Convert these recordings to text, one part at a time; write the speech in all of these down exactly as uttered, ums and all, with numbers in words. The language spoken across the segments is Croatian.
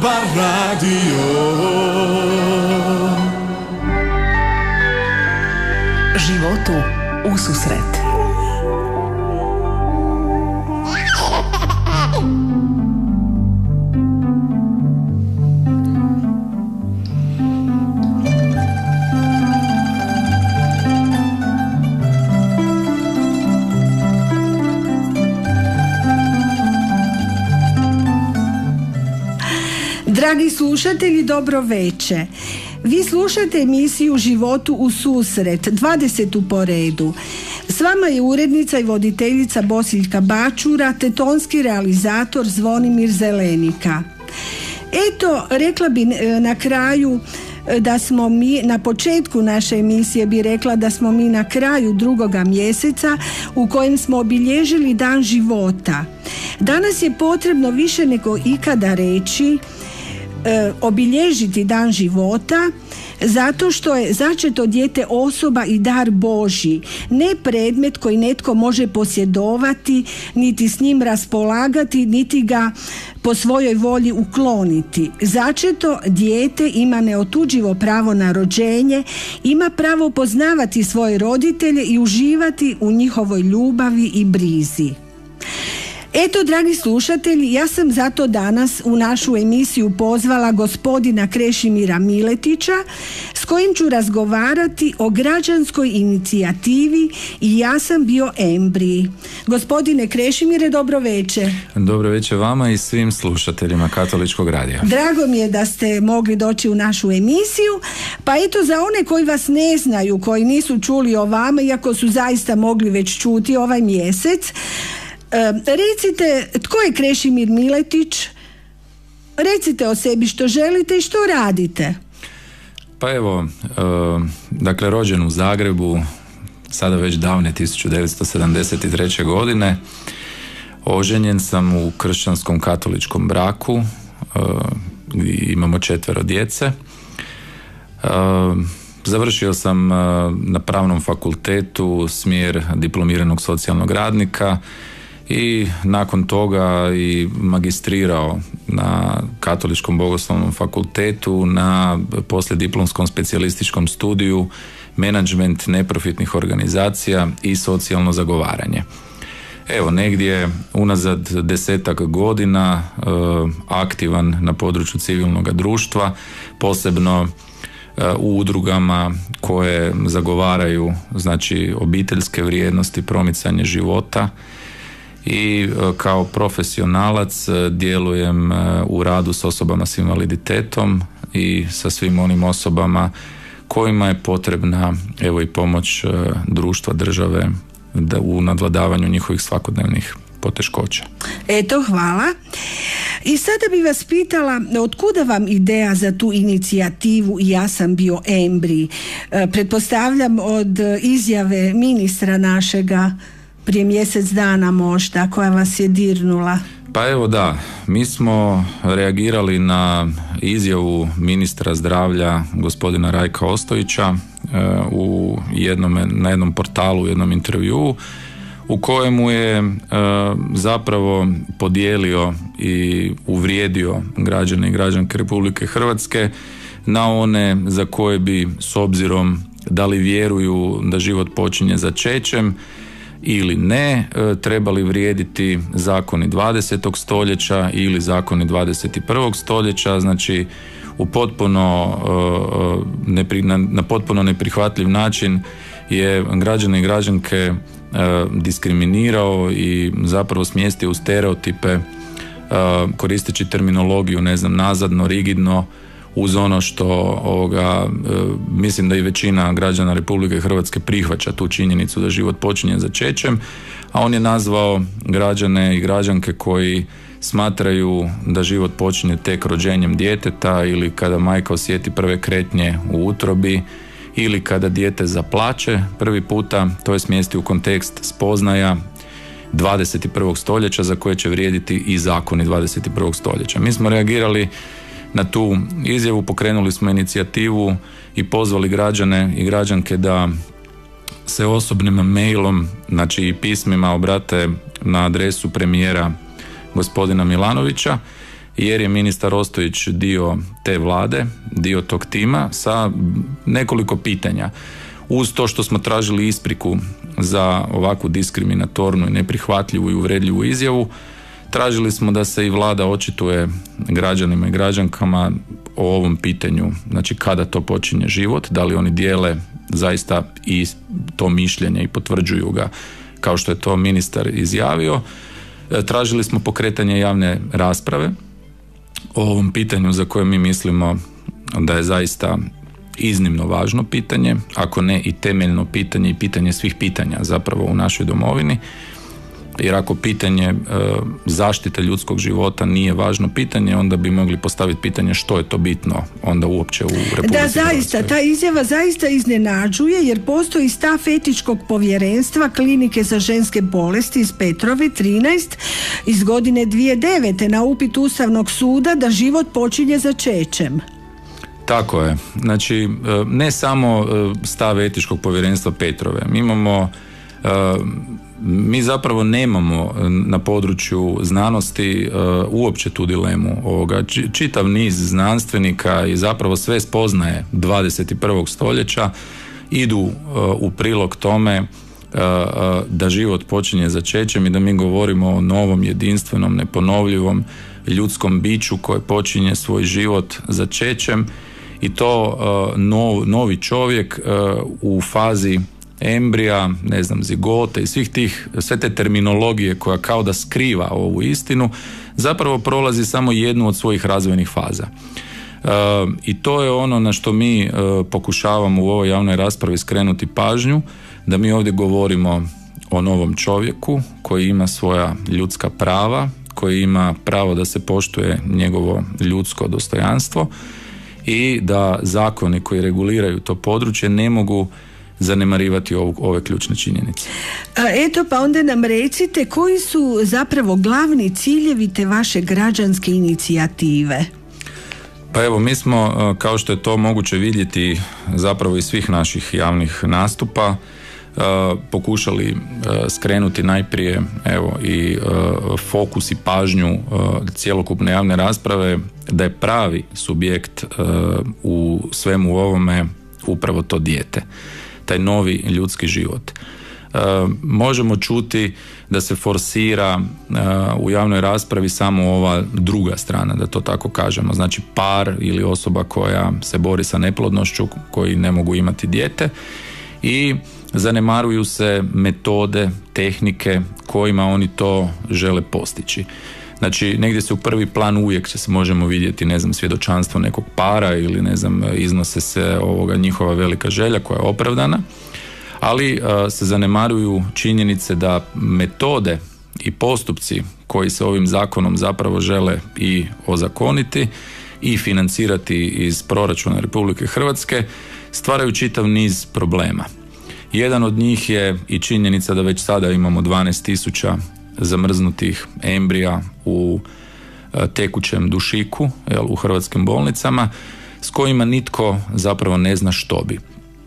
Dobar radio. Životu ususret. Dragi slušatelji, dobro veče. Vi slušate emisiju Životu u susret, dvadesetu po redu. S vama je urednica i voditeljica Bosiljka Bačura, te tonski realizator Zvonimir Zelenika. Eto, rekla bi na kraju da smo mi, na početku naše emisije bi rekla da smo mi na kraju drugoga mjeseca u kojem smo obilježili Dan života. Danas je potrebno više nego ikada reći, e, obilježiti Dan života, zato što je začeto dijete osoba i dar Božji, ne predmet koji netko može posjedovati, niti s njim raspolagati, niti ga po svojoj volji ukloniti. Začeto dijete ima neotuđivo pravo na rođenje, ima pravo poznavati svoje roditelje i uživati u njihovoj ljubavi i brizi. Eto, dragi slušatelji, ja sam zato danas u našu emisiju pozvala gospodina Krešimira Miletića, s kojim ću razgovarati o građanskoj inicijativi I ja sam bio embrij. Gospodine Krešimire, dobro veče. Dobro veče vama i svim slušateljima Katoličkog radija. Drago mi je da ste mogli doći u našu emisiju. Pa eto, za one koji vas ne znaju, koji nisu čuli o vama, iako su zaista mogli već čuti ovaj mjesec, E, recite, tko je Krešimir Miletić? Recite o sebi što želite i što radite. Pa evo, e, dakle, rođen u Zagrebu, sada već davne tisuću devetsto sedamdeset treće. godine. Oženjen sam u kršćanskom katoličkom braku, e, imamo četvero djece. E, završio sam e, na Pravnom fakultetu smjer diplomiranog socijalnog radnika i nakon toga i magistrirao na Katoličkom bogoslovnom fakultetu na poslijediplomskom specijalističkom studiju menadžment neprofitnih organizacija i socijalno zagovaranje. Evo, negdje unazad desetak godina e, aktivan na području civilnog društva, posebno e, u udrugama koje zagovaraju, znači, obiteljske vrijednosti, promicanje života. I kao profesionalac djelujem u radu s osobama s invaliditetom i sa svim onim osobama kojima je potrebna, evo, i pomoć društva, države da u nadvladavanju njihovih svakodnevnih poteškoća. Eto, hvala. I sada bi vas pitala, od kuda vam ideja za tu inicijativu I ja sam bio embrij? E, pretpostavljam od izjave ministra našega prije mjesec dana možda, koja vas je dirnula. Pa evo da, mi smo reagirali na izjavu ministra zdravlja gospodina Rajka Ostojića u jednom, na jednom portalu, u jednom intervjuu u kojemu je zapravo podijelio i uvrijedio građane i građanke Republike Hrvatske na one za koje bi, s obzirom da li vjeruju da život počinje začećem ili ne, trebali vrijediti zakoni dvadesetog stoljeća ili zakoni dvadeset prvog stoljeća, znači u potpuno na, na potpuno neprihvatljiv način je građane i građanke diskriminirao i zapravo smjestio u stereotipe koristeći terminologiju, ne znam, nazadno, rigidno, uz ono što ovoga, mislim da i većina građana Republike Hrvatske prihvaća tu činjenicu da život počinje začećem, a on je nazvao građane i građanke koji smatraju da život počinje tek rođenjem djeteta ili kada majka osjeti prve kretnje u utrobi ili kada dijete zaplače prvi puta, to je smjesti u kontekst spoznaja dvadeset prvog stoljeća za koje će vrijediti i zakoni dvadeset prvog stoljeća. Mi smo reagirali na tu izjavu, pokrenuli smo inicijativu i pozvali građane i građanke da se osobnim mailom, znači i pismima, obrate na adresu premijera gospodina Milanovića jer je ministar Ostojić dio te vlade, dio tog tima sa nekoliko pitanja. Uz to što smo tražili ispriku za ovakvu diskriminatornu i neprihvatljivu i uvredljivu izjavu, tražili smo da se i vlada očituje građanima i građankama o ovom pitanju, znači kada to počinje život, da li oni dijele zaista i to mišljenje i potvrđuju ga kao što je to ministar izjavio. Tražili smo pokretanje javne rasprave o ovom pitanju za koje mi mislimo da je zaista iznimno važno pitanje, ako ne i temeljno pitanje i pitanje svih pitanja zapravo u našoj domovini. Jer ako pitanje e, zaštite ljudskog života nije važno pitanje, onda bi mogli postaviti pitanje što je to bitno onda uopće u Republici Da, Hrvatskoj. zaista, ta izjava zaista iznenađuje jer postoji stav etičkog povjerenstva Klinike za ženske bolesti iz Petrove trinaest iz godine dvije tisuće devete na upit Ustavnog suda da život počinje začećem. Tako je. Znači, ne samo stav etičkog povjerenstva Petrove. Mi imamo mi zapravo nemamo na području znanosti uh, uopće tu dilemu ovoga. Čitav niz znanstvenika i zapravo sve spoznaje dvadeset prvog stoljeća idu uh, u prilog tome uh, uh, da život počinje začećem i da mi govorimo o novom, jedinstvenom, neponovljivom ljudskom biću koje počinje svoj život začećem i to uh, nov, novi čovjek uh, u fazi embrija, ne znam, zigote i svih tih, sve te terminologije koja kao da skriva ovu istinu, zapravo prolazi samo jednu od svojih razvojnih faza. E, i to je ono na što mi e, pokušavamo u ovoj javnoj raspravi skrenuti pažnju, da mi ovdje govorimo o novom čovjeku koji ima svoja ljudska prava, koji ima pravo da se poštuje njegovo ljudsko dostojanstvo i da zakoni koji reguliraju to područje ne mogu zanemarivati ovu, ove ključne činjenice. Eto, pa onda nam recite koji su zapravo glavni ciljevi te vaše građanske inicijative? Pa evo, mi smo, kao što je to moguće vidjeti zapravo iz svih naših javnih nastupa, pokušali skrenuti najprije evo i fokus i pažnju cjelokupne javne rasprave da je pravi subjekt u svemu ovome upravo to dijete, taj novi ljudski život. E, možemo čuti da se forsira e, u javnoj raspravi samo ova druga strana, da to tako kažemo, znači par ili osoba koja se bori sa neplodnošću, koji ne mogu imati dijete, i zanemaruju se metode, tehnike kojima oni to žele postići. Znači, negdje se u prvi plan uvijek će se možemo vidjeti, ne znam, svjedočanstvo nekog para ili ne znam, iznose se ovoga njihova velika želja koja je opravdana, ali a, se zanemaruju činjenice da metode i postupci koji se ovim zakonom zapravo žele i ozakoniti i financirati iz proračuna Republike Hrvatske stvaraju čitav niz problema. Jedan od njih je i činjenica da već sada imamo dvanaest tisuća zamrznutih embrija u tekućem dušiku, jel, u hrvatskim bolnicama, s kojima nitko zapravo ne zna što bi.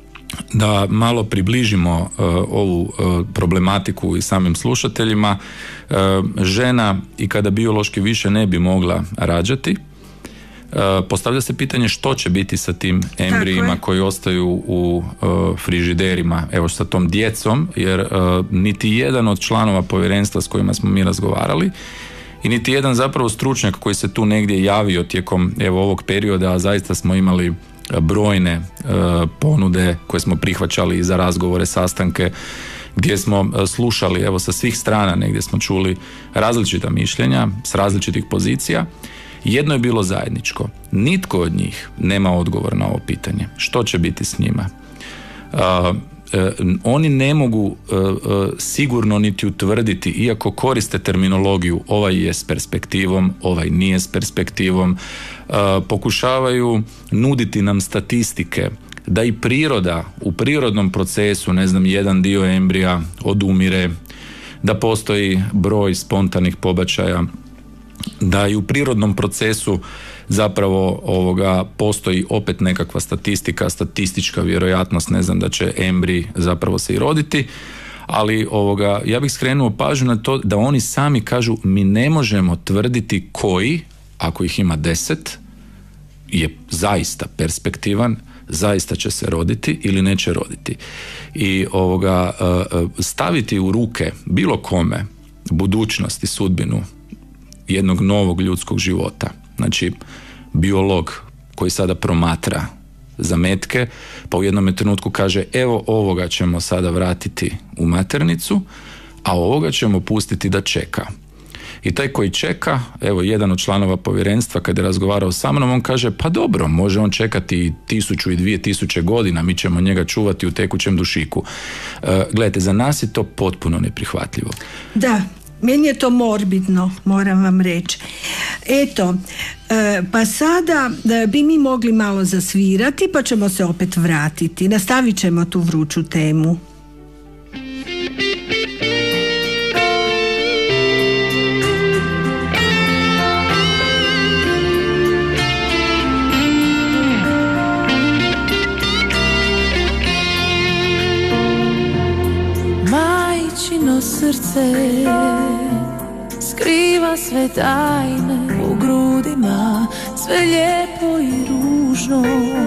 Da malo približimo uh, ovu uh, problematiku i samim slušateljima, uh, žena i kada biološki više ne bi mogla rađati, uh, postavlja se pitanje što će biti sa tim embrijima koji ostaju u uh, frižiderima, evo sa tom djecom, jer uh, niti jedan od članova povjerenstva s kojima smo mi razgovarali i niti jedan zapravo stručnjak koji se tu negdje javio tijekom evo ovog perioda, a zaista smo imali brojne e, ponude koje smo prihvaćali za razgovore, sastanke, gdje smo e, slušali evo sa svih strana, negdje smo čuli različita mišljenja s različitih pozicija. Jedno je bilo zajedničko, nitko od njih nema odgovor na ovo pitanje, što će biti s njima. E, e, oni ne mogu e, e, sigurno niti utvrditi, iako koriste terminologiju ovaj je s perspektivom, ovaj nije s perspektivom, e, pokušavaju nuditi nam statistike da i priroda u prirodnom procesu, ne znam, jedan dio embrija odumire, da postoji broj spontanih pobačaja, da i u prirodnom procesu zapravo ovoga postoji opet nekakva statistika, statistička vjerojatnost, ne znam, da će embrij zapravo se i roditi, ali ovoga, ja bih skrenuo pažnju na to da oni sami kažu mi ne možemo tvrditi koji ako ih ima deset, je zaista perspektivan, zaista će se roditi ili neće roditi. I ovoga, staviti u ruke bilo kome budućnost i sudbinu jednog novog ljudskog života, znači biolog koji sada promatra zametke, pa u jednom trenutku kaže evo ovoga ćemo sada vratiti u maternicu, a ovoga ćemo pustiti da čeka. I taj koji čeka, evo jedan od članova povjerenstva kad je razgovarao sa mnom, on kaže pa dobro, može on čekati i tisuću i dvije tisuće godina, mi ćemo njega čuvati u tekućem dušiku. E, gledajte, za nas je to potpuno neprihvatljivo. Da, meni je to morbidno, moram vam reći. Eto, e, pa sada e, bi mi mogli malo zasvirati, pa ćemo se opet vratiti. Nastavit ćemo tu vruću temu. Majčino srce skriva sve tajne u grudima, sve lijepo i ružno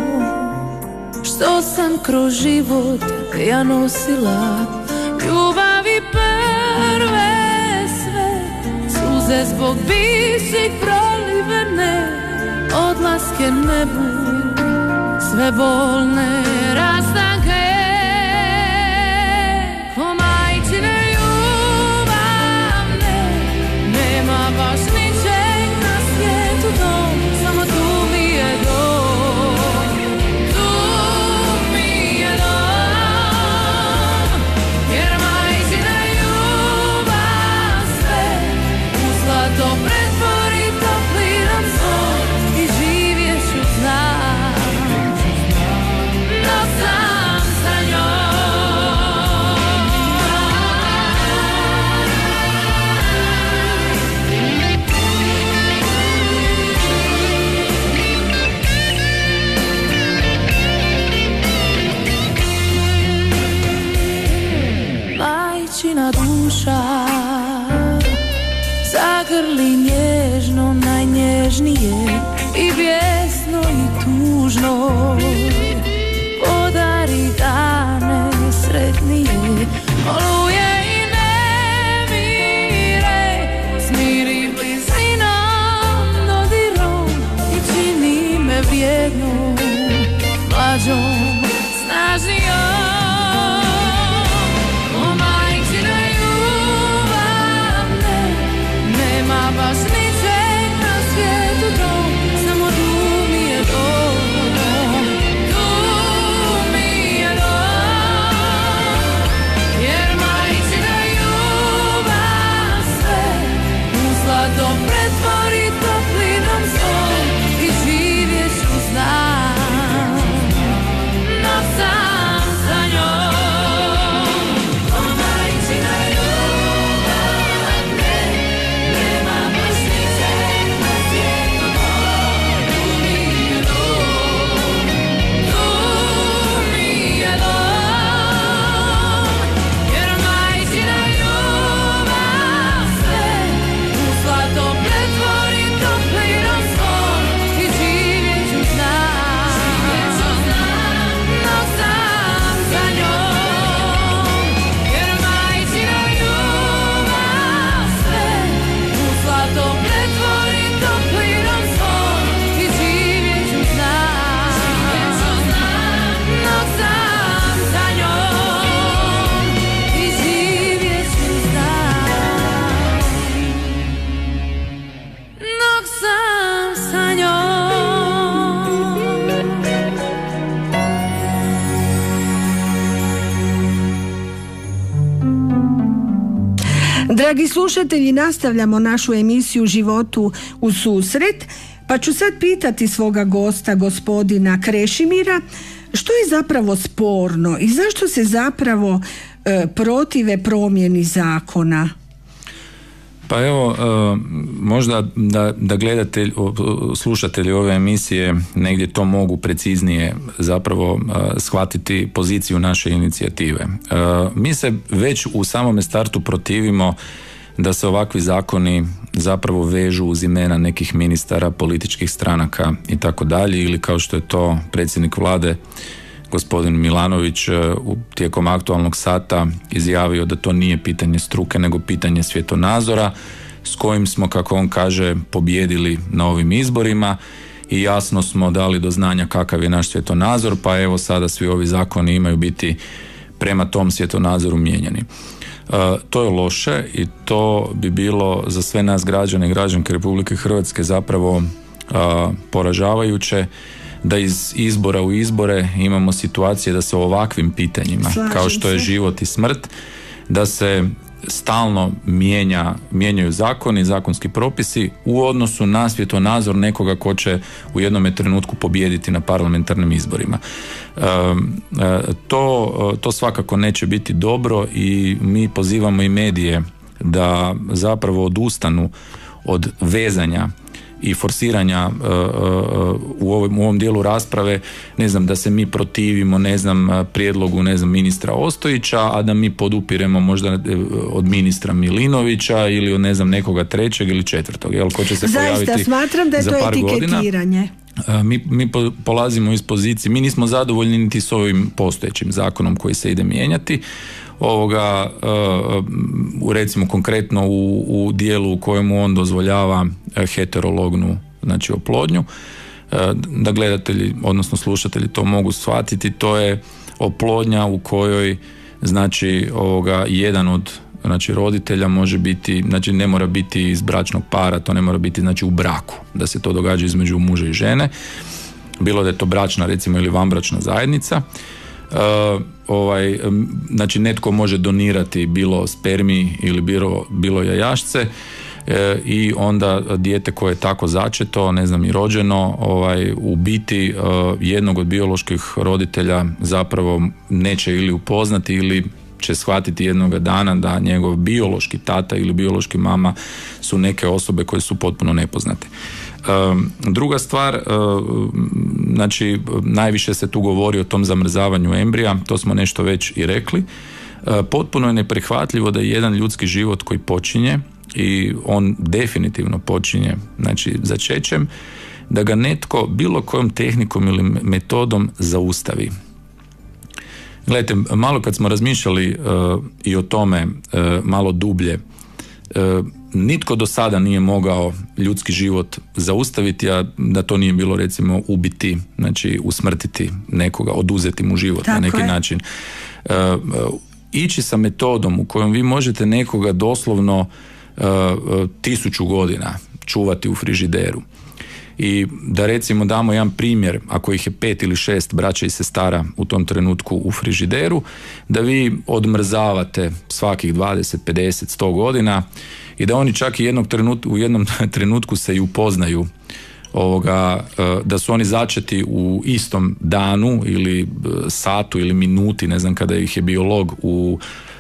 što sam kroz život ja nosila, ljubavi prve sve, suze zbog bivših prolivene, odlaske nebu, sve bolne rastanke. Baš ničeg na svijetu dom, samo tu mi je dom, tu mi je dom, jer majčina ljubav sve u zlato pretvori toplinom svom i živjet ću znam, dok sam sa njom. Majčina duša zagrli nježno, najnježnije i bijesno i tužno, podari dane sretnije, oluje i nemire, smiri blizinom, dodirom i čini me vrijednom, mlađom, snažnijom. Baš ničeg na svijetu dom, samo tu mi je dom, tu mi je dom, jer majčina ljubav sve u zlato pretvori toplinom svom i živjet ću znam, dok sam sa njom. O majčina Dragi slušatelji, nastavljamo našu emisiju Životu u susret, pa ću sad pitati svoga gosta, gospodina Krešimira, što je zapravo sporno i zašto se zapravo e, protive promjeni zakona? Pa evo, možda da, da gledatelj, slušatelji ove emisije negdje to mogu preciznije zapravo shvatiti poziciju naše inicijative. Mi se već u samome startu protivimo da se ovakvi zakoni zapravo vežu uz imena nekih ministara, političkih stranaka i tako dalje, ili kao što je to predsjednik vlade gospodin Milanović u tijekom aktualnog sata izjavio da to nije pitanje struke nego pitanje svjetonazora s kojim smo, kako on kaže, pobijedili na ovim izborima i jasno smo dali do znanja kakav je naš svjetonazor, pa evo sada svi ovi zakoni imaju biti prema tom svjetonazoru mijenjani. Uh, to je loše i to bi bilo za sve nas građane i građanke Republike Hrvatske zapravo uh, poražavajuće, da iz izbora u izbore imamo situacije da se o ovakvim pitanjima, Slažem kao što je se. život i smrt, da se stalno mijenja, mijenjaju zakoni, zakonski propisi u odnosu na svjetonazor nekoga ko će u jednome trenutku pobijediti na parlamentarnim izborima. E, e, to, to svakako neće biti dobro i mi pozivamo i medije da zapravo odustanu od vezanja i forsiranja uh, uh, u, ovom, u ovom dijelu rasprave, ne znam, da se mi protivimo, ne znam, prijedlogu, ne znam, ministra Ostojića, a da mi podupiremo možda od ministra Milinovića ili od, ne znam, nekoga trećeg ili četvrtog, jel, ko će se Zaista, pojaviti smatram da je za to par etiketiranje. godina. Uh, mi, mi polazimo iz pozicije, mi nismo zadovoljni niti s ovim postojećim zakonom koji se ide mijenjati, ovoga, uh, recimo konkretno u, u dijelu u kojemu on dozvoljava heterolognu, znači oplodnju, uh, da gledatelji, odnosno slušatelji to mogu shvatiti, to je oplodnja u kojoj, znači, ovoga, jedan od, znači, roditelja može biti, znači ne mora biti iz bračnog para, to ne mora biti, znači, u braku, da se to događa između muža i žene, bilo da je to bračna, recimo, ili vanbračna zajednica. Uh, ovaj, znači netko može donirati bilo spermi ili bilo, bilo jajašce uh, i onda dijete koje je tako začeto, ne znam, i rođeno, ovaj, u biti uh, jednog od bioloških roditelja zapravo neće ili upoznati ili će shvatiti jednoga dana da njegov biološki tata ili biološki mama su neke osobe koje su potpuno nepoznate. Druga stvar, znači najviše se tu govori o tom zamrzavanju embrija, to smo nešto već i rekli. Potpuno je neprihvatljivo da jedan ljudski život koji počinje, i on definitivno počinje, znači začećem, da ga netko bilo kojom tehnikom ili metodom zaustavi. Gledajte, malo kad smo razmišljali uh, i o tome uh, malo dublje, uh, nitko do sada nije mogao ljudski život zaustaviti, a da to nije bilo, recimo, ubiti, znači usmrtiti nekoga, oduzeti mu život Tako na neki je. način. Uh, uh, ići sa metodom u kojom vi možete nekoga doslovno uh, uh, tisuću godina čuvati u frižideru. I da, recimo, damo jedan primjer, ako ih je pet ili šest braća i sestara u tom trenutku u frižideru, da vi odmrzavate svakih dvadeset, pedeset, sto godina i da oni čak i jednog trenut, u jednom trenutku se i upoznaju, ovoga, da su oni začeti u istom danu ili satu ili minuti, ne znam, kada ih je biolog u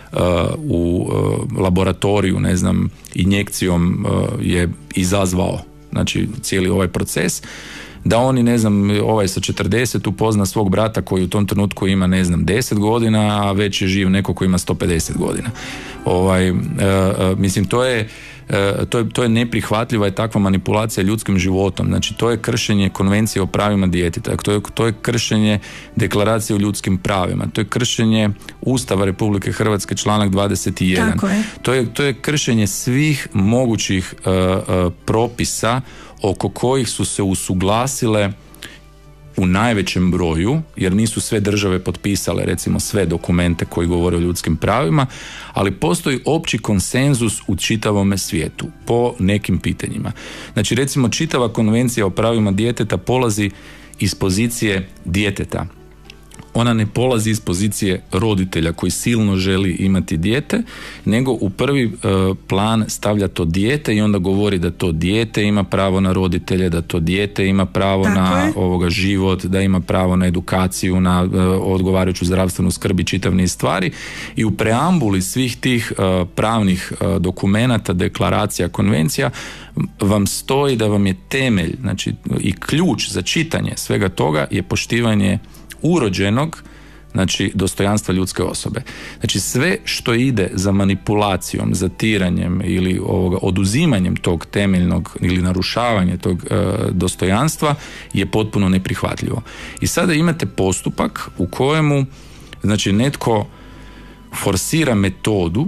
u laboratoriju, ne znam, injekcijom je izazvao, znači, cijeli ovaj proces, da oni, ne znam, ovaj sa četrdeset upozna svog brata koji u tom trenutku ima, ne znam, deset godina, a već je živ neko koji ima sto pedeset godina. Ovaj, uh, uh, mislim, to je, uh, to je, to je neprihvatljiva je takva manipulacija ljudskim životom. Znači, to je kršenje konvencije o pravima djeteta, to je, to je kršenje deklaracije o ljudskim pravima, to je kršenje Ustava Republike Hrvatske, članak dvadeset jedan. Tako je. To je, to je kršenje svih mogućih uh, uh, propisa oko kojih su se usuglasile u najvećem broju, jer nisu sve države potpisale, recimo, sve dokumente koji govore o ljudskim pravima, ali postoji opći konsenzus u čitavome svijetu po nekim pitanjima. Znači, recimo, čitava konvencija o pravima djeteta polazi iz pozicije djeteta. Ona ne polazi iz pozicije roditelja koji silno želi imati dijete, nego u prvi uh, plan stavlja to dijete i onda govori da to dijete ima pravo na roditelje, da to dijete ima pravo Tako na je. ovoga život, da ima pravo na edukaciju, na uh, odgovarajuću zdravstvenu skrb i čitav niz stvari. I u preambuli svih tih uh, pravnih uh, dokumenata, deklaracija, konvencija vam stoji da vam je temelj, znači, i ključ za čitanje svega toga je poštivanje urođenog znači dostojanstva ljudske osobe. Znači sve što ide za manipulacijom, zatiranjem ili ovoga, oduzimanjem tog temeljnog ili narušavanje tog e, dostojanstva je potpuno neprihvatljivo. I sada imate postupak u kojemu znači netko forsira metodu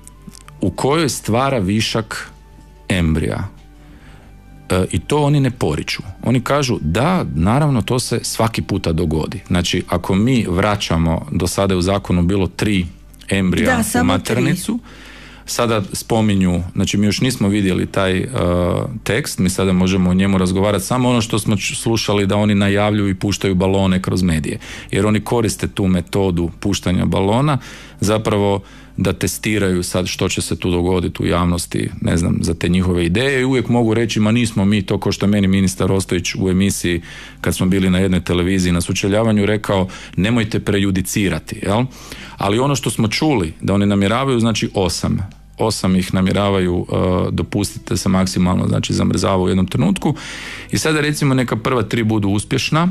u kojoj stvara višak embrija. E, I to oni ne poriču. Oni kažu da, naravno, to se svaki puta dogodi. Znači, ako mi vraćamo, do sada je u zakonu bilo tri embrija da, u maternicu, tri. Sada spominju, znači mi još nismo vidjeli taj uh, tekst, mi sada možemo o njemu razgovarati samo ono što smo slušali da oni najavljuju i puštaju balone kroz medije. Jer oni koriste tu metodu puštanja balona zapravo da testiraju sad što će se tu dogoditi u javnosti, ne znam, za te njihove ideje i uvijek mogu reći, ma nismo mi to, ko što je meni ministar Ostojić u emisiji kad smo bili na jednoj televiziji na sučeljavanju rekao, nemojte prejudicirati, jel? Ali ono što smo čuli da oni namjeravaju, znači osam osam ih namjeravaju uh, dopustiti da se maksimalno znači zamrzava u jednom trenutku i sada recimo neka prva tri budu uspješna,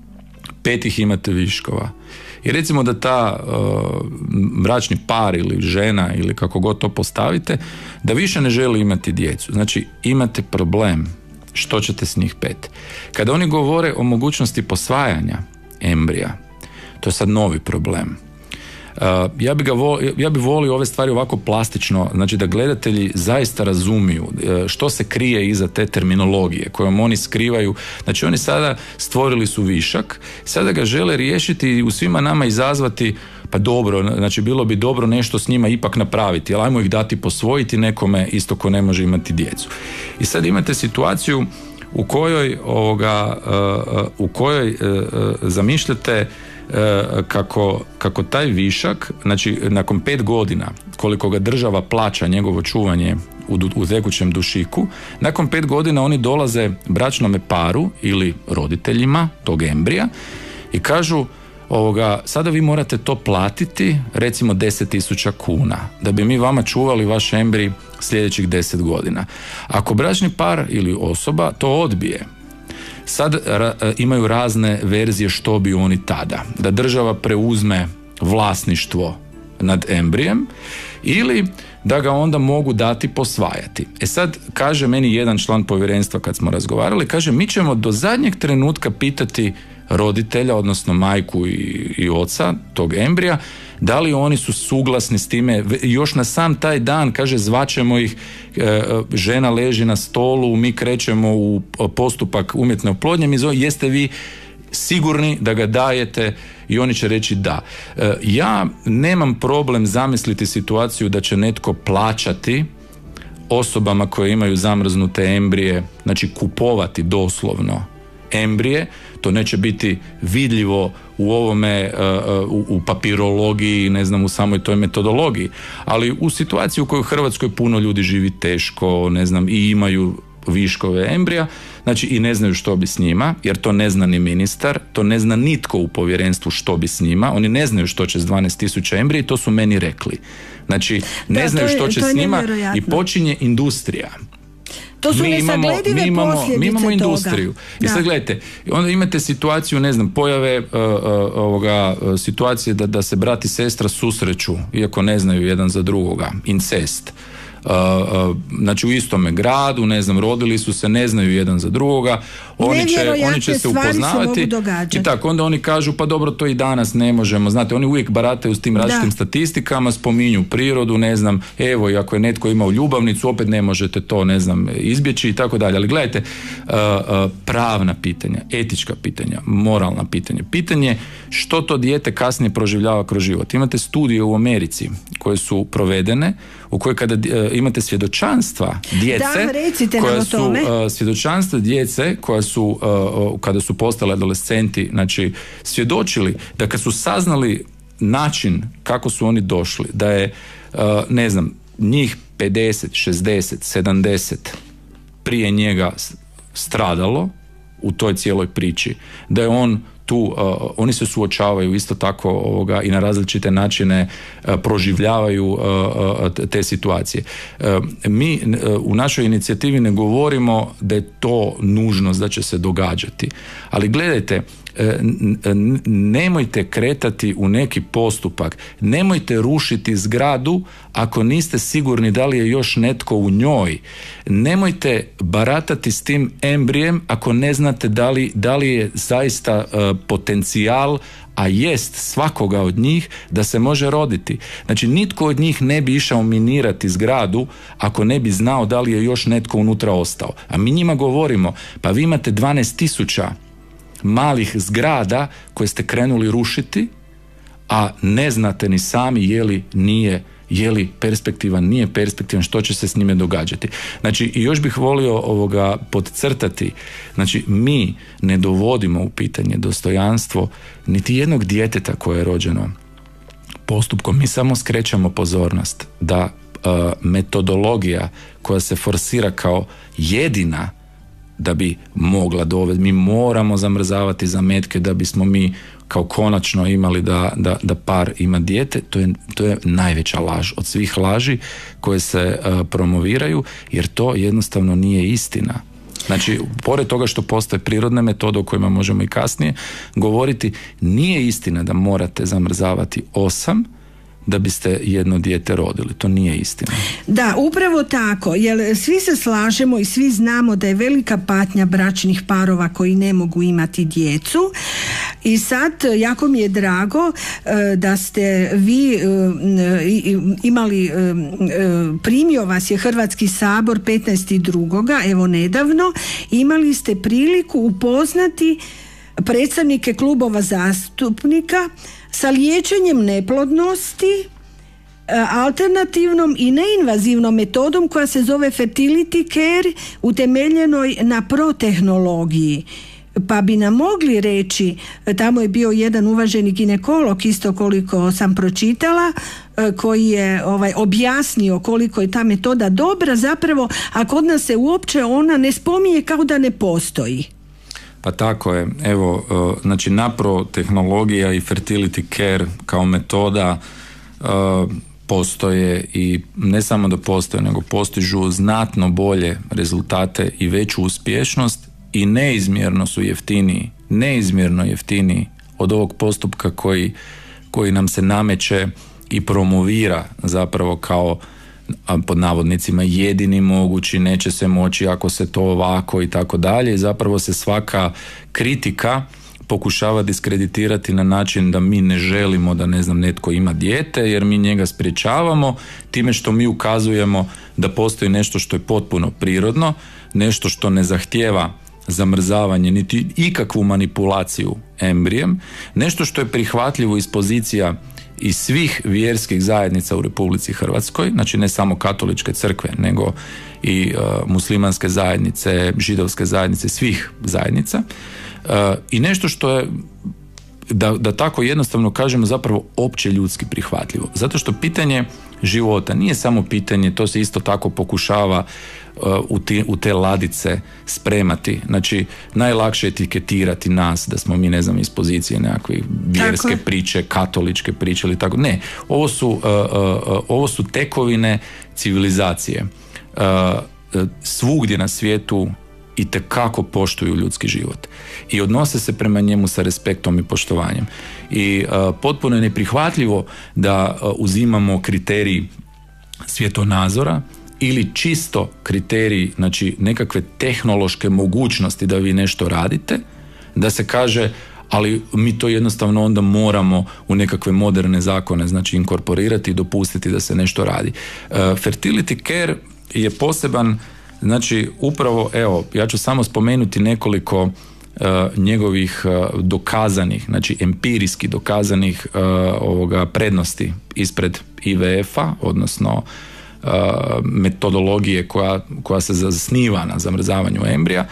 pet ih imate viškova. I recimo da ta uh, bračni par ili žena ili kako god to postavite, da više ne želi imati djecu. Znači imate problem. Što ćete s njih pet? Kada oni govore o mogućnosti posvajanja embrija, to je sad novi problem. Uh, ja bi ga volio, ja bi volio ove stvari ovako plastično, znači da gledatelji zaista razumiju uh, što se krije iza te terminologije kojom oni skrivaju. Znači oni sada stvorili su višak, sada ga žele riješiti i u svima nama izazvati, pa dobro, znači bilo bi dobro nešto s njima ipak napraviti, ali ajmo ih dati posvojiti nekome isto ko ne može imati djecu. I sad imate situaciju u kojoj ovoga, uh, u kojoj uh, zamišljate Kako, kako taj višak, znači nakon pet godina koliko ga država plaća njegovo čuvanje u, u tekućem dušiku, nakon pet godina oni dolaze bračnome paru ili roditeljima tog embrija i kažu ovoga, sada vi morate to platiti recimo deset tisuća kuna da bi mi vama čuvali vaš embrij sljedećih deset godina. Ako bračni par ili osoba to odbije, sad ra, imaju razne verzije što bi oni tada. Da država preuzme vlasništvo nad embrijem ili da ga onda mogu dati posvajati. E sad, kaže meni jedan član povjerenstva kad smo razgovarali, kaže mi ćemo do zadnjeg trenutka pitati roditelja, odnosno majku i, i oca tog embrija, da li oni su suglasni s time. Još na sam taj dan, kaže, zvaćemo ih, e, žena leži na stolu, mi krećemo u postupak umjetne oplodnje, mi zove, jeste vi sigurni da ga dajete? I oni će reći da. E, ja nemam problem zamisliti situaciju da će netko plaćati osobama koje imaju zamrznute embrije, znači kupovati doslovno embrije, to neće biti vidljivo u ovome, u, u papirologiji, ne znam, u samoj toj metodologiji, ali u situaciji u kojoj u Hrvatskoj puno ljudi živi teško, ne znam, i imaju viškove embrija, znači i ne znaju što bi s njima, jer to ne zna ni ministar, to ne zna nitko u povjerenstvu što bi s njima, oni ne znaju što će s dvanaest tisuća embrija i to su meni rekli. Znači, ne da, znaju je, što će s njima i počinje industrija. To su mi imamo, mi imamo, mi imamo industriju. Toga. I sad gledajte, onda imate situaciju, ne znam, pojave uh, uh, ovoga, uh, situacije da, da se brat i sestra susreću, iako ne znaju jedan za drugoga, incest. Uh, uh, znači u istome gradu, ne znam, rodili su se, ne znaju jedan za drugoga, oni će, oni će se upoznavati i tako, onda oni kažu, pa dobro, to i danas ne možemo, znate, oni uvijek barataju s tim različitim da. statistikama, spominju prirodu, ne znam, evo, i ako je netko imao ljubavnicu, opet ne možete to, ne znam, izbjeći i tako dalje, ali gledajte, uh, uh, pravna pitanja, etička pitanja, moralna pitanja, pitanje što to dijete kasnije proživljava kroz život. Imate studije u Americi koje su provedene, u kojoj kada uh, imate svjedočanstva djece, da, koja su uh, svjedočanstva djece koja su uh, kada su postali adolescenti, znači svjedočili da kad su saznali način kako su oni došli, da je uh, ne znam, njih pedeset, šezdeset, sedamdeset prije njega stradalo u toj cijeloj priči, da je on tu, uh, oni se suočavaju isto tako ovoga, i na različite načine uh, proživljavaju uh, uh, te situacije. Uh, mi uh, u našoj inicijativi ne govorimo da je to nužnost da će se događati, ali gledajte, nemojte kretati u neki postupak, nemojte rušiti zgradu ako niste sigurni da li je još netko u njoj, nemojte baratati s tim embrijem ako ne znate da li, da li je zaista uh, potencijal, a jest svakoga od njih, da se može roditi. Znači, nitko od njih ne bi išao minirati zgradu ako ne bi znao da li je još netko unutra ostao. A mi njima govorimo, pa vi imate dvanaest tisuća malih zgrada koje ste krenuli rušiti, a ne znate ni sami je li nije, je li perspektivan, nije perspektivan, što će se s njime događati. Znači, i još bih volio ovoga podcrtati, znači, mi ne dovodimo u pitanje dostojanstvo niti jednog djeteta koje je rođeno postupkom. Mi samo skrećemo pozornost da uh, metodologija koja se forsira kao jedina da bi mogla dovesti, mi moramo zamrzavati zametke da bismo mi kao konačno imali da, da, da par ima dijete, to je, to je najveća laž od svih laži koje se uh, promoviraju, jer to jednostavno nije istina. Znači, pored toga što postoje prirodne metode o kojima možemo i kasnije govoriti, nije istina da morate zamrzavati osam da biste jedno dijete rodili. To nije istina. Da, upravo tako, jer svi se slažemo i svi znamo da je velika patnja bračnih parova koji ne mogu imati djecu, i sad jako mi je drago da ste vi imali, primio vas je Hrvatski sabor petnaestog drugoga evo nedavno, imali ste priliku upoznati predstavnike klubova zastupnika sa liječenjem neplodnosti alternativnom i neinvazivnom metodom koja se zove fertility care, utemeljenoj na protehnologiji. Pa bi nam mogli reći, tamo je bio jedan uvaženi ginekolog, isto koliko sam pročitala, koji je ovaj, objasnio koliko je ta metoda dobra zapravo, a kod nas se uopće ona ne spominje, kao da ne postoji. Pa tako je, evo, znači napro tehnologija i fertility care kao metoda uh, postoje, i ne samo da postoje, nego postižu znatno bolje rezultate i veću uspješnost i neizmjerno su jeftiniji, neizmjerno jeftiniji od ovog postupka koji, koji nam se nameće i promovira zapravo kao, pod navodnicima, jedini mogući, neće se moći ako se to ovako i tako dalje, i zapravo se svaka kritika pokušava diskreditirati na način da mi ne želimo da, ne znam, netko ima dijete, jer mi njega sprječavamo time što mi ukazujemo da postoji nešto što je potpuno prirodno, nešto što ne zahtijeva zamrzavanje niti ikakvu manipulaciju embrijem, nešto što je prihvatljivo iz pozicija i svih vjerskih zajednica u Republici Hrvatskoj, znači ne samo katoličke crkve, nego i uh, muslimanske zajednice, židovske zajednice, svih zajednica, uh, i nešto što je, da, da tako jednostavno kažemo, zapravo opće ljudski prihvatljivo. Zato što pitanje života nije samo pitanje, to se isto tako pokušava uh, u, ti, u te ladice spremati. Znači, najlakše je etiketirati nas da smo mi, ne znam, iz pozicije nekakve vjerske tako priče, katoličke priče ili tako. Ne, ovo su, uh, uh, ovo su tekovine civilizacije. Uh, uh, svugdje na svijetu itekako poštuju ljudski život i odnose se prema njemu sa respektom i poštovanjem. I uh, potpuno je neprihvatljivo da uh, uzimamo kriterij svjetonazora ili čisto kriterij, znači nekakve tehnološke mogućnosti da vi nešto radite, da se kaže, ali mi to jednostavno onda moramo u nekakve moderne zakone, znači inkorporirati i dopustiti da se nešto radi. Uh, fertility care je poseban, znači upravo, evo, ja ću samo spomenuti nekoliko uh, njegovih uh, dokazanih, znači empirijski dokazanih uh, ovoga prednosti ispred I V F-a, odnosno uh, metodologije koja, koja se zasniva na zamrzavanju embrija.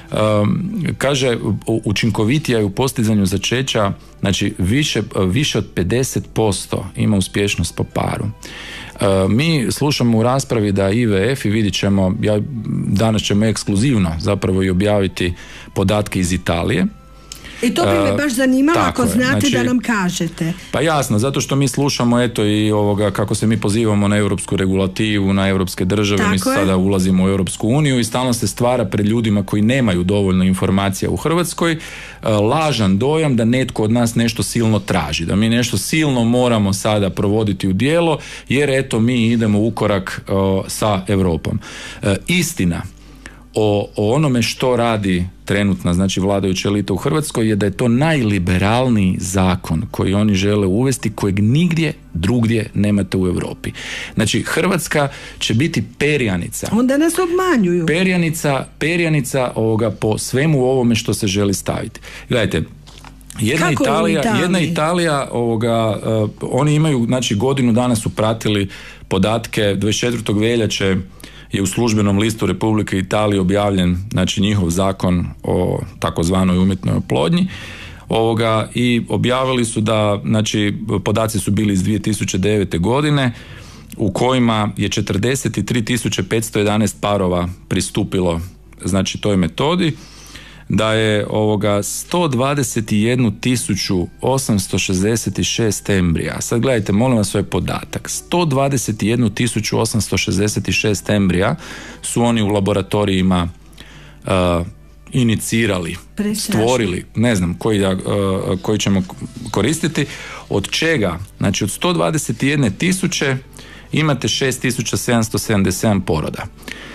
Um, kaže, učinkovitija je u postizanju začeća, znači više, više od pedeset posto ima uspješnost po paru. Uh, mi slušamo u raspravi da I V F, i vidit ćemo, ja, danas ćemo ekskluzivno zapravo i objaviti podatke iz Italije, I to bi me baš zanimalo uh, ako je. znate Znači, da nam kažete. Pa jasno, zato što mi slušamo eto i ovoga kako se mi pozivamo na europsku regulativu, na europske države, Tako mi je. sada ulazimo u Europsku uniju i stalno se stvara pred ljudima koji nemaju dovoljno informacija u Hrvatskoj uh, lažan dojam da netko od nas nešto silno traži, da mi nešto silno moramo sada provoditi u djelo jer eto mi idemo u korak uh, sa Europom. Uh, istina O, o onome što radi trenutna, znači vladajuća elita u Hrvatskoj je da je to najliberalniji zakon koji oni žele uvesti, kojeg nigdje drugdje nemate u Europi. Znači Hrvatska će biti perjanica. Onda nas obmanjuju. Perjanica, perjanica ovoga po svemu ovome što se želi staviti. Gledajte, Jedna Kako Italija, jedna Italija ovoga, uh, oni imaju, znači godinu dana su pratili podatke, dvadeset četvrtog veljače je u službenom listu Republike Italije objavljen, znači njihov zakon o takozvanoj umjetnoj oplodnji, ovoga, i objavili su da, znači podaci su bili iz dvije tisuće devete godine u kojima je četrdeset tri tisuće petsto jedanaest parova pristupilo, znači toj metodi, da je ovoga sto dvadeset jednu tisuću osamsto šezdeset šest embrija. Sad gledajte, molim vas ovaj podatak. sto dvadeset jednu tisuću osamsto šezdeset šest embrija su oni u laboratorijima uh, inicirali, Prestrašno. stvorili, ne znam koji, uh, koji ćemo koristiti, od čega, znači od sto dvadeset jedne tisuće imate šest tisuća sedamsto sedamdeset sedam poroda.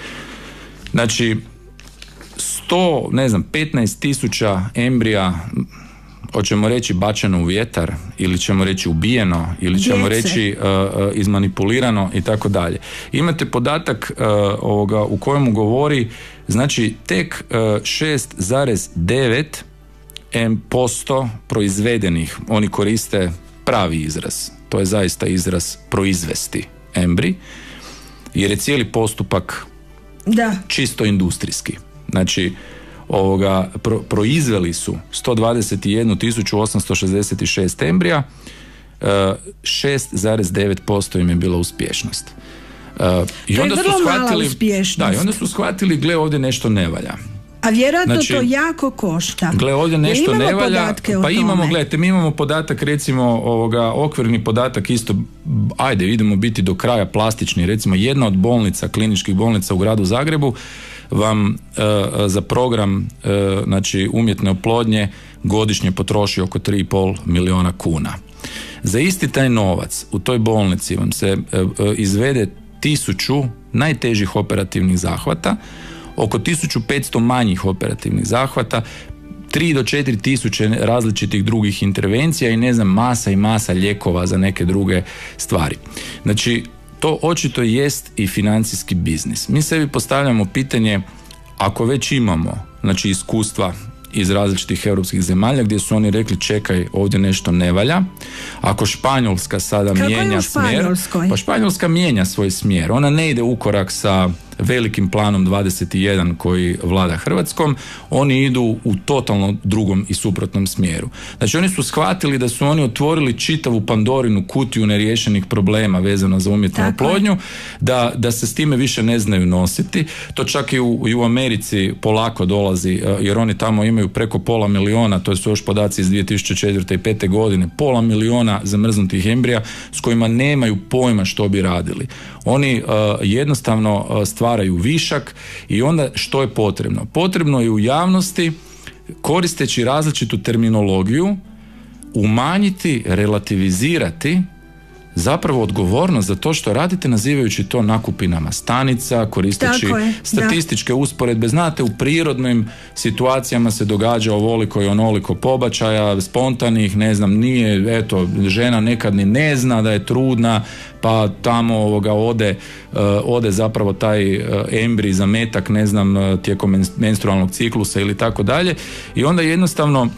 Znači sto, ne znam, petnaest tisuća embrija, hoćemo reći bačeno u vjetar, ili ćemo reći ubijeno, ili ćemo Djece. reći uh, uh, izmanipulirano i tako dalje. Imate podatak uh, ovoga u kojemu govori, znači tek uh, šest zarez devet posto proizvedenih, oni koriste pravi izraz, to je zaista izraz proizvesti embrij, jer je cijeli postupak Da. čisto industrijski. Znači, ovoga, pro, proizveli su sto dvadeset jednu tisuću osamsto šezdeset šest embrija, uh, šest zarez devet posto im je bila uspješnost. Uh, i To je onda su vrlo mala shvatili, uspješnost. da, i onda su shvatili, gle, ovdje nešto ne valja. A vjerojatno Znači, to jako košta. Gle, ovdje nešto Imamo ne valja, podatke o pa imamo, tome. gledajte, mi imamo podatak, recimo, ovoga, okvirni podatak isto, ajde, idemo biti do kraja plastični, recimo, jedna od bolnica, kliničkih bolnica u gradu Zagrebu, vam uh, za program uh, znači umjetne oplodnje godišnje potroši oko tri i pol milijuna kuna. Za isti taj novac u toj bolnici vam se uh, uh, izvede tisuću najtežih operativnih zahvata, oko tisuću petsto manjih operativnih zahvata, tri do četiri tisuće različitih drugih intervencija i ne znam, masa i masa lijekova za neke druge stvari. Znači, to očito jest i financijski biznis. Mi sebi postavljamo pitanje, ako već imamo, znači, iskustva iz različitih europskih zemalja gdje su oni rekli čekaj, ovdje nešto ne valja. Ako Španjolska sada Kako mijenja je u smjer, Španjolskoj? pa Španjolska mijenja svoj smjer. Ona ne ide u korak sa velikim planom dvadeset jedan koji vlada Hrvatskom, oni idu u totalno drugom i suprotnom smjeru. Znači oni su shvatili da su oni otvorili čitavu Pandorinu kutiju neriješenih problema vezano za umjetnu Tako oplodnju, da, da se s time više ne znaju nositi. To čak i u, i u Americi polako dolazi, jer oni tamo imaju preko pola miliona, to su još podaci iz dvije tisuće četvrte i pete godine, pola miliona zamrznutih embrija s kojima nemaju pojma što bi radili. Oni uh, jednostavno uh, stvaraju višak i onda što je potrebno? Potrebno je u javnosti, koristeći različitu terminologiju, umanjiti, relativizirati zapravo odgovornost za to što radite, nazivajući to nakupinama stanica, koristeći je, statističke da. usporedbe. Znate, u prirodnim situacijama se događa ovoliko i onoliko pobačaja, spontanih, ne znam, nije, eto, žena nekad ni ne zna da je trudna, pa tamo ovoga ode, uh, ode zapravo taj uh, embrij, zametak, ne znam, uh, tijekom menstrualnog ciklusa ili tako dalje. I onda jednostavno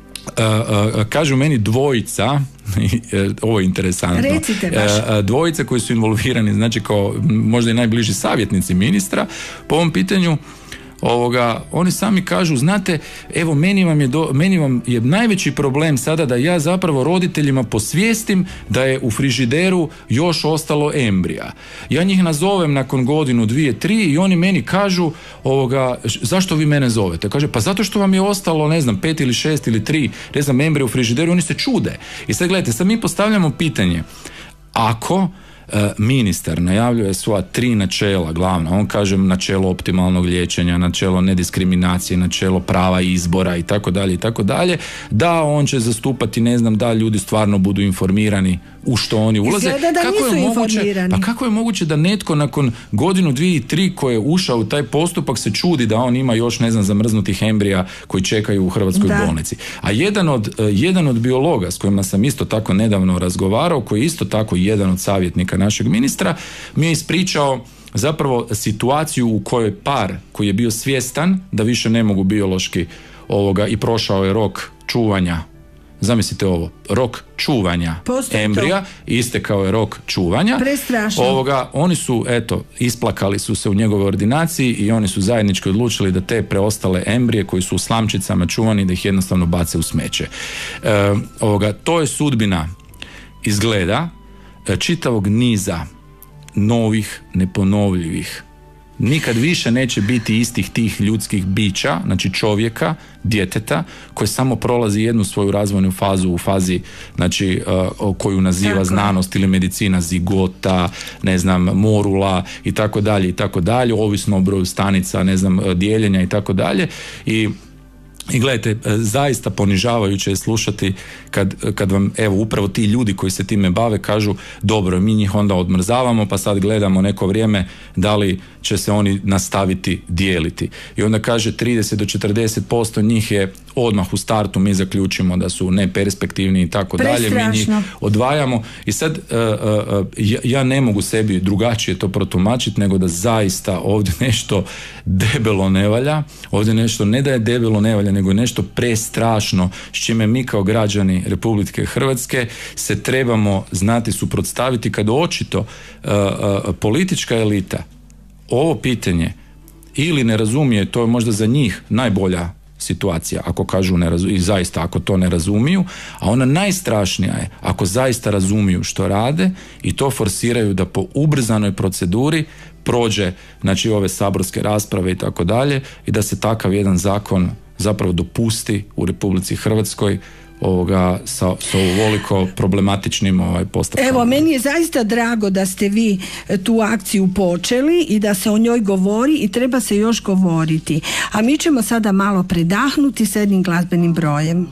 Uh, uh, kažu meni dvojica, ovo je interesantno, recite baš. Uh, dvojica koji su involvirani, znači kao možda i najbliži savjetnici ministra po ovom pitanju, Ovoga, oni sami kažu, znate, evo meni vam, je do, meni vam je najveći problem sada da ja zapravo roditeljima posvijestim da je u frižideru još ostalo embrija. Ja njih nazovem nakon godinu, dvije, tri i oni meni kažu, ovoga, zašto vi mene zovete? Kaže, pa zato što vam je ostalo, ne znam, pet ili šest ili tri, ne znam, embrija u frižideru, oni se čude. I sad gledajte, sad mi postavljamo pitanje, ako ministar najavljuje svoja tri načela glavna, on kaže načelo optimalnog liječenja, načelo nediskriminacije, načelo prava izbora i tako dalje i tako dalje, da on će zastupati, ne znam, da ljudi stvarno budu informirani u što oni ulaze. Da kako nisu je moguće, informirani. pa kako je moguće da netko nakon godinu, dvije i tri koje je ušao u taj postupak se čudi da on ima još, ne znam, zamrznutih embrija koji čekaju u hrvatskoj da. bolnici. A jedan od, jedan od biologa s kojima sam isto tako nedavno razgovarao, koji je isto tako jedan od savjetnika našeg ministra, mi je ispričao zapravo situaciju u kojoj par koji je bio svjestan da više ne mogu biološki ovoga i prošao je rok čuvanja, zamislite ovo, rok čuvanja Postoji embrija, to. Istekao je rok čuvanja. Prestrašno. Ovoga, oni su, eto, isplakali su se u njegovoj ordinaciji i oni su zajednički odlučili da te preostale embrije koji su u slamčicama čuvani, da ih jednostavno bace u smeće. E, ovoga, to je sudbina, izgleda, čitavog niza novih, neponovljivih. Nikad više neće biti istih tih ljudskih bića, znači čovjeka, djeteta, koji samo prolazi jednu svoju razvojnu fazu u fazi, znači, uh, koju naziva tako znanost ili medicina zigota, ne znam, morula i tako dalje i tako dalje, ovisno o broju stanica, ne znam, dijeljenja i tako dalje. I I gledajte, zaista ponižavajuće je slušati kad, kad vam, evo, upravo ti ljudi koji se time bave kažu, dobro, mi njih onda odmrzavamo, pa sad gledamo neko vrijeme da li će se oni nastaviti dijeliti. I onda kaže trideset do četrdeset posto njih je odmah u startu, mi zaključimo da su neperspektivni i tako dalje, mi njih odvajamo. I sad uh, uh, ja, ja ne mogu sebi drugačije to protumačiti nego da zaista ovdje nešto debelo ne valja, ovdje nešto ne da je debelo ne valja, nego nešto prestrašno s čime mi kao građani Republike Hrvatske se trebamo znati suprotstaviti kad očito uh, uh, politička elita ovo pitanje ili ne razumije, to je možda za njih najbolja situacija, ako kažu ne razumiju, i zaista ako to ne razumiju, a ona najstrašnija je ako zaista razumiju što rade i to forsiraju da po ubrzanoj proceduri prođe, znači, ove saborske rasprave i tako dalje, i da se takav jedan zakon zapravo dopusti u Republici Hrvatskoj ovoga sa, sa ovoliko problematičnim ovaj, postavkama. Evo, meni je zaista drago da ste vi tu akciju počeli i da se o njoj govori i treba se još govoriti. A mi ćemo sada malo predahnuti s jednim glazbenim brojem.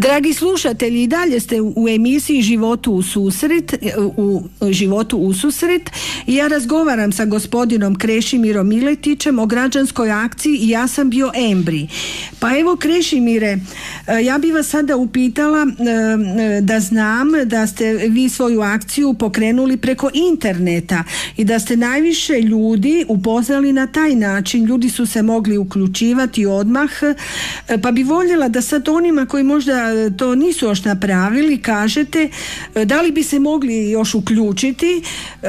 Dragi slušatelji, i dalje ste u emisiji Životu u susret, u Životu u susret i ja razgovaram sa gospodinom Krešimirom Miletićem o građanskoj akciji I ja sam bio embri. Pa evo, Krešimire, ja bi vas sada upitala da znam da ste vi svoju akciju pokrenuli preko interneta i da ste najviše ljudi upoznali na taj način. Ljudi su se mogli uključivati odmah, pa bi voljela da sad onima koji možda to nisu još napravili kažete da li bi se mogli još uključiti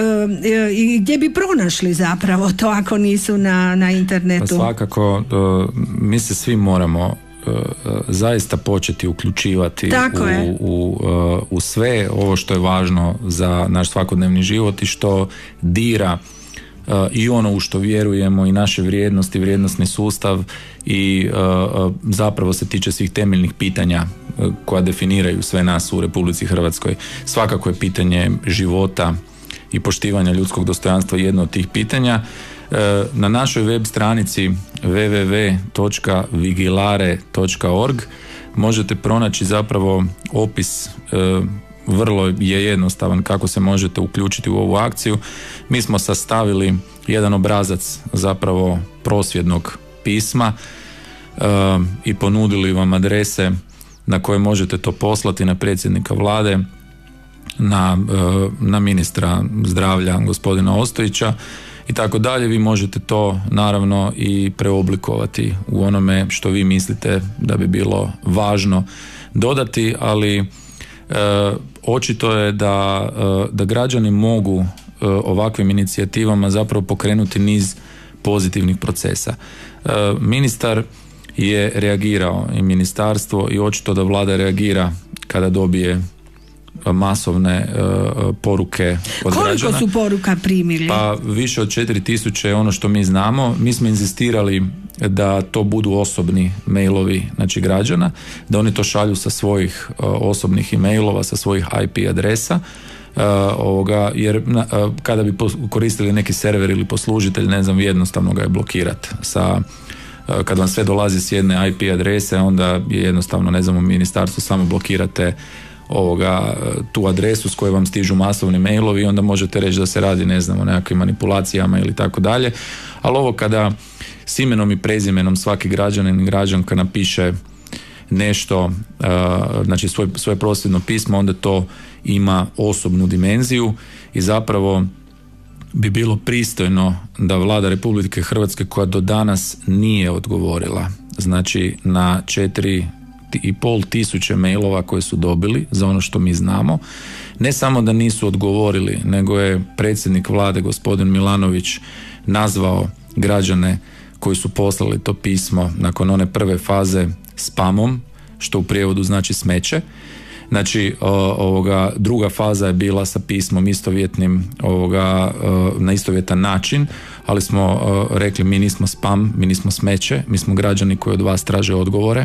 i gdje bi pronašli zapravo to ako nisu na, na internetu. Pa svakako, mi se svi moramo zaista početi uključivati u, u, u sve ovo što je važno za naš svakodnevni život i što dira i ono u što vjerujemo i naše vrijednosti, vrijednosni sustav i uh, zapravo se tiče svih temeljnih pitanja uh, koja definiraju sve nas u Republici Hrvatskoj. Svakako je pitanje života i poštivanja ljudskog dostojanstva jedno od tih pitanja. Uh, na našoj web stranici w w w točka vigilare točka org možete pronaći zapravo opis, uh, vrlo je jednostavan kako se možete uključiti u ovu akciju. Mi smo sastavili jedan obrazac zapravo prosvjednog pisma uh, i ponudili vam adrese na koje možete to poslati na predsjednika vlade, na, uh, na ministra zdravlja gospodina Ostojića i tako dalje. Vi možete to naravno i preoblikovati u onome što vi mislite da bi bilo važno dodati, ali uh, očito je da, uh, da građani mogu uh, ovakvim inicijativama zapravo pokrenuti niz pozitivnih procesa. Uh, ministar je reagirao i ministarstvo i očito da vlada reagira kada dobije masovne uh, poruke od Koliko građana. Koliko su poruka primili? Pa više od četiri tisuće je ono što mi znamo. Mi smo inzistirali da to budu osobni mailovi, znači građana, da oni to šalju sa svojih uh, osobnih e-mailova, sa svojih I P adresa, uh, ovoga, jer uh, kada bi koristili neki server ili poslužitelj, ne znam, jednostavno ga je blokirati sa uh, kad vam sve dolazi s jedne I P adrese, onda je jednostavno, ne znam, u ministarstvu samo blokirate ovoga, tu adresu s koje vam stižu masovni mailovi i onda možete reći da se radi, ne znam, o nekakvim manipulacijama ili tako dalje. Ali ovo kada s imenom i prezimenom svaki građanin i građanka napiše nešto, uh, znači svoj, svoje prosvjedno pismo, onda to ima osobnu dimenziju i zapravo bi bilo pristojno da Vlada Republike Hrvatske, koja do danas nije odgovorila, znači na četiri i pol tisuće mailova koje su dobili za ono što mi znamo, ne samo da nisu odgovorili, nego je predsjednik vlade gospodin Milanović nazvao građane koji su poslali to pismo nakon one prve faze spamom, što u prijevodu znači smeće. Znači ovoga, druga faza je bila sa pismom istovjetnim, ovoga, na istovjetan način, ali smo rekli mi nismo spam, mi nismo smeće, mi smo građani koji od vas traže odgovore.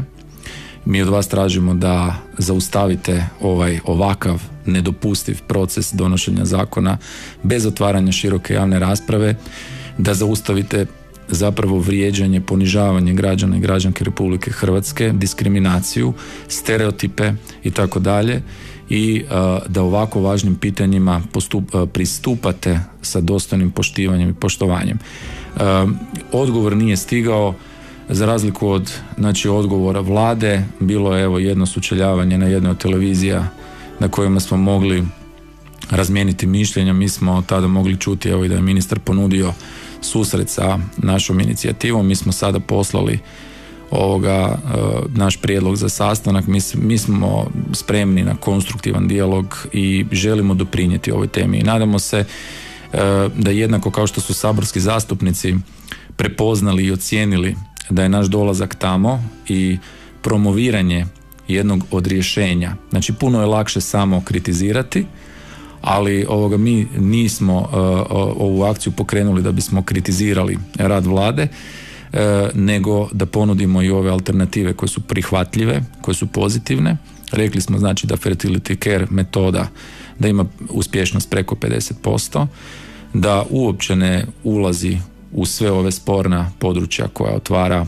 Mi od vas tražimo da zaustavite ovaj ovakav nedopustiv proces donošenja zakona bez otvaranja široke javne rasprave, da zaustavite zapravo vrijeđanje, ponižavanje građana i građanke Republike Hrvatske, diskriminaciju, stereotipe i tako dalje i uh, da ovako važnim pitanjima postup, uh, pristupate sa dostojnim poštivanjem i poštovanjem. Uh, odgovor nije stigao. Za razliku od, znači, odgovora vlade, bilo je evo jedno sučeljavanje na jednoj od televizija na kojima smo mogli razmijeniti mišljenja. Mi smo tada mogli čuti evo i da je ministar ponudio susret sa našom inicijativom. Mi smo sada poslali ovoga, naš prijedlog za sastanak. Mi, mi smo spremni na konstruktivan dijalog i želimo doprinijeti ovoj temi. I nadamo se da jednako kao što su saborski zastupnici prepoznali i ocijenili da je naš dolazak tamo i promoviranje jednog od rješenja. Znači, puno je lakše samo kritizirati, ali ovoga mi nismo uh, ovu akciju pokrenuli da bismo kritizirali rad vlade, uh, nego da ponudimo i ove alternative koje su prihvatljive, koje su pozitivne. Rekli smo, znači, da fertility care metoda da ima uspješnost preko pedeset posto, da uopće ne ulazi u sve ove sporna područja koja otvara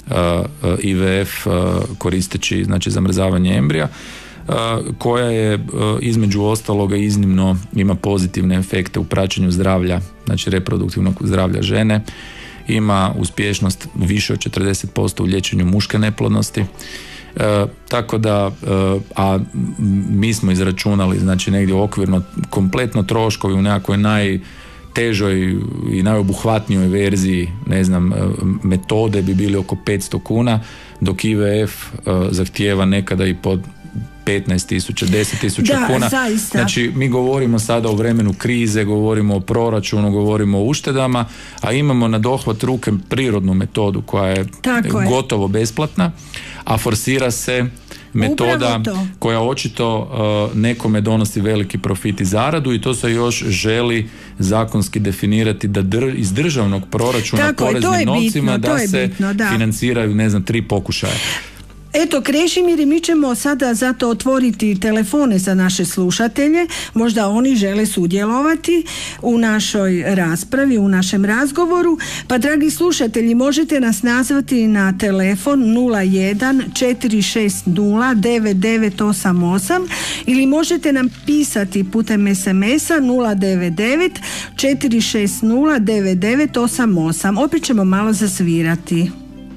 I V F koristeći znači zamrzavanje embrija, koja je između ostaloga iznimno ima pozitivne efekte u praćenju zdravlja, znači reproduktivnog zdravlja žene, ima uspješnost više od četrdeset posto u liječenju muške neplodnosti. E, tako da, e, a mi smo izračunali znači negdje okvirno kompletno troškovi u nekakvoj najtežoj i najobuhvatnijoj verziji, ne znam, metode bi bili oko petsto kuna, dok I V F e, zahtijeva nekada i pod petnaest tisuća, deset tisuća kuna. Zaista. Znači mi govorimo sada o vremenu krize, govorimo o proračunu, govorimo o uštedama, a imamo na dohvat ruke prirodnu metodu koja je Tako gotovo je. besplatna, a forsira se metoda koja očito uh, nekome donosi veliki profit i zaradu, i to se još želi zakonski definirati da dr- iz državnog proračuna Tako poreznim je, novcima bitno, da se bitno, da. financiraju, ne znam, tri pokušaja. Eto, Krešimir, mi ćemo sada zato otvoriti telefone za naše slušatelje, možda oni žele sudjelovati u našoj raspravi, u našem razgovoru, pa dragi slušatelji, možete nas nazvati na telefon nula jedan četiri šest nula devet devet osam osam ili možete nam pisati putem es em esa nula devet devet četiri šest nula devet devet osam osam. Opet ćemo malo zasvirati.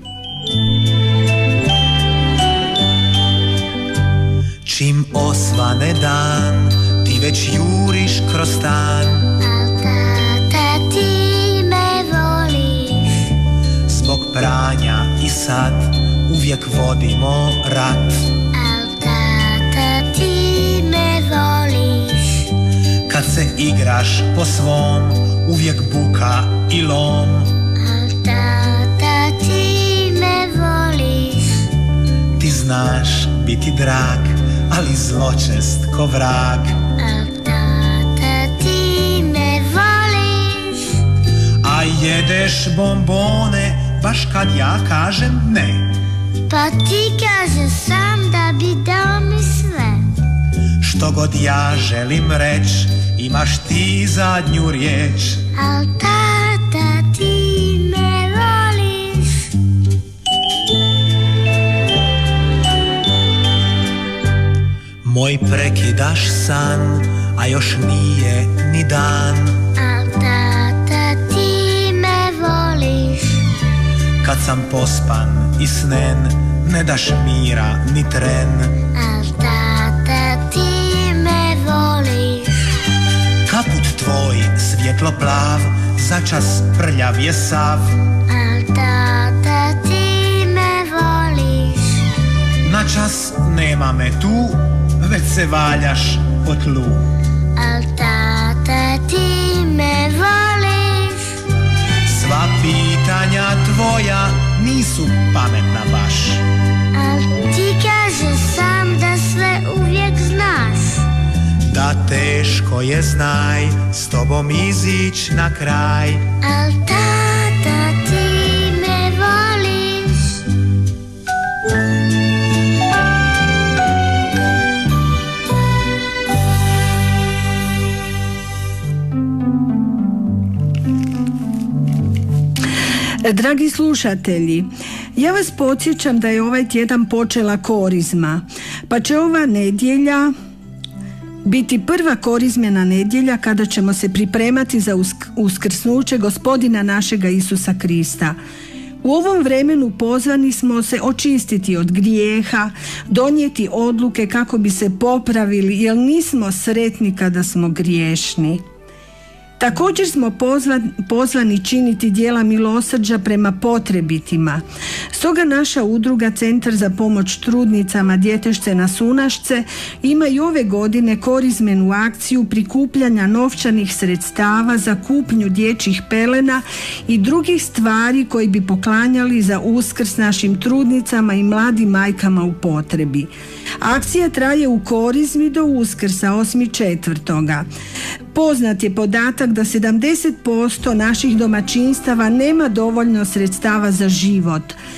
Čim osvane dan, ti već juriš kroz stan. Al tata, ti me voliš. Zbog pranja i sad uvijek vodimo rat. Al tata, ti me voliš. Kad se igraš po svom, uvijek buka i lom. Al tata, ti me voliš. Ti znaš biti drag, ali zločest ko vrag. Al tata, ti me voliš. A jedeš bombone baš kad ja kažem ne. Pa ti kaže sam da bi dao mi sve. Što god ja želim reć, imaš ti zadnju riječ. Al tata, ti me voliš. Moj prekidaš san, a još nije ni dan. Al tata, ti me voliš. Kad sam pospan i snen, ne daš mira ni tren. Al tata, ti me voliš. Kaput tvoj svjetlo plav, začas prljav je sav. Al tata, ti me voliš. Na čas nema me tu, već se valjaš po tlu. Al tata, ti me voliš. Sva pitanja tvoja nisu pametna baš. Al ti kaže sam da sve uvijek znaš. Da teško je, znaj, s tobom izić na kraj. Al tata, ti me voliš. Dragi slušatelji, ja vas podsjećam da je ovaj tjedan počela Korizma, pa će ova nedjelja biti prva korizmena nedjelja kada ćemo se pripremati za usk- uskrsnuće Gospodina našega Isusa Krista. U ovom vremenu pozvani smo se očistiti od grijeha, donijeti odluke kako bi se popravili, jer nismo sretni kada smo griješni. Također smo pozvani, pozvani činiti djela milosrđa prema potrebitima. Stoga naša udruga Centar za pomoć trudnicama Djetešce na Sunašce ima i ove godine korizmenu akciju prikupljanja novčanih sredstava za kupnju dječjih pelena i drugih stvari koji bi poklanjali za Uskrs našim trudnicama i mladim majkama u potrebi. Akcija traje u Korizmi do Uskrsa osmog četvrtoga Poznat je podatak da sedamdeset posto naših domaćinstava nema dovoljno sredstava za život.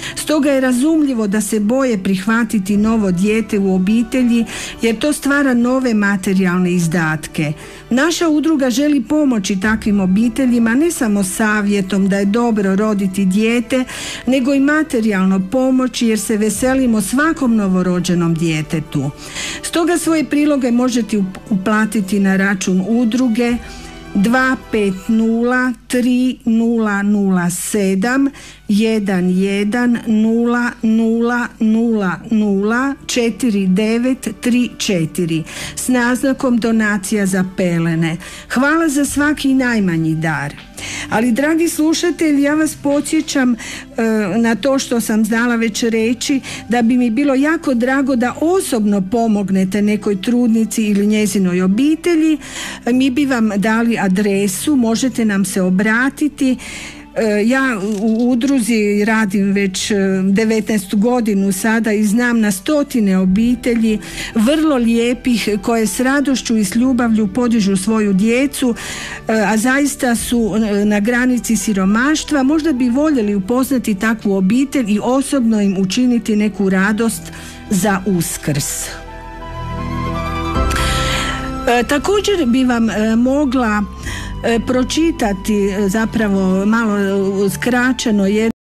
Stoga je razumljivo da se boje prihvatiti novo dijete u obitelji jer to stvara nove materijalne izdatke. Naša udruga želi pomoći takvim obiteljima ne samo savjetom da je dobro roditi dijete, nego i materijalno pomoći jer se veselimo svakom novorođenom djetetu. Stoga svoje priloge možete uplatiti na račun udruge dva pet nula tri nula nula sedam jedan jedan nula nula nula nula četiri devet tri četiri s naznakom donacija za pelene. Hvala za svaki najmanji dar. Ali dragi slušatelji, ja vas podsjećam e, na to što sam znala već reći, da bi mi bilo jako drago da osobno pomognete nekoj trudnici ili njezinoj obitelji. Mi bi vam dali adresu, možete nam se obratiti. Ja u udruzi radim već devetnaestu godinu sada i znam na stotine obitelji vrlo lijepih koje s radošću i s ljubavlju podižu svoju djecu, a zaista su na granici siromaštva. Možda bi voljeli upoznati takvu obitelj i osobno im učiniti neku radost za Uskrs. Također bi vam mogla pročitati zapravo malo skraćeno jedno